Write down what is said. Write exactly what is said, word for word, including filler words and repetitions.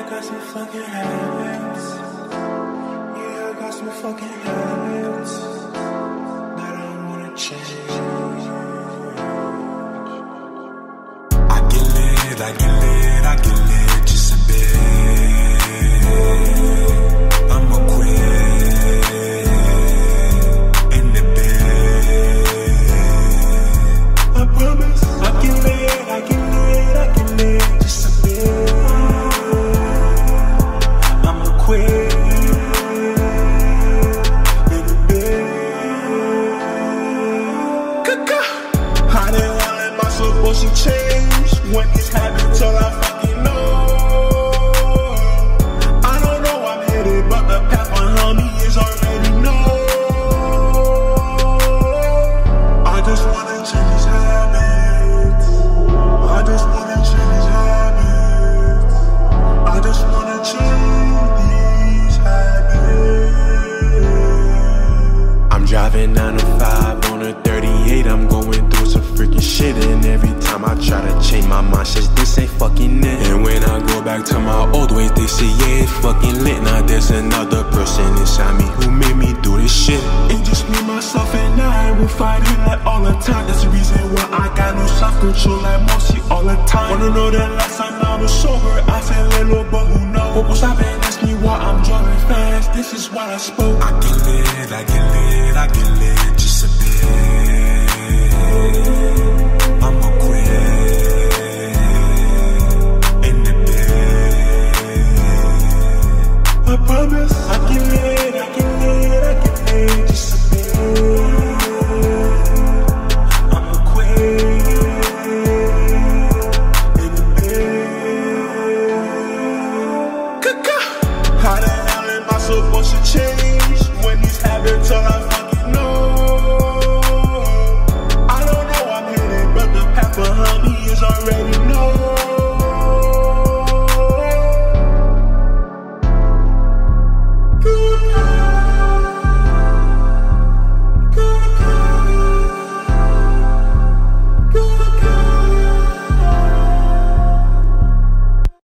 got some fucking habits. Yeah, I got some fucking habits that I wanna change. I get lit, I get lit, I get lit just a bit. I'ma quit in the bed. I promise. I get lit, I get lit, I get lit just a bit. I'ma quit in the bed. How the hell am I supposed to change when it's happening till I fucking know? I don't know I'm headed, but the path behind me is already known. I just wanna change these habits. I just wanna change these habits. I just wanna change these habits. I'm driving nine to five on a thirty-eight. I'm going through some freaking shit, and every time I try to change, my mind says this ain't fucking it. And when I go back to my old ways, they say yeah, it's fucking lit. Now there's another person inside me who made me do this shit. It's just me, myself, and I. We're fighting like all the time. That's the reason why I got no self-control like Mossy all the time. Wanna know the last time I was sober? I said little, but who knows? Popo stop and ask me why I'm driving fast. This is what I spoke. I get lit, I get lit, I get lit just a bit.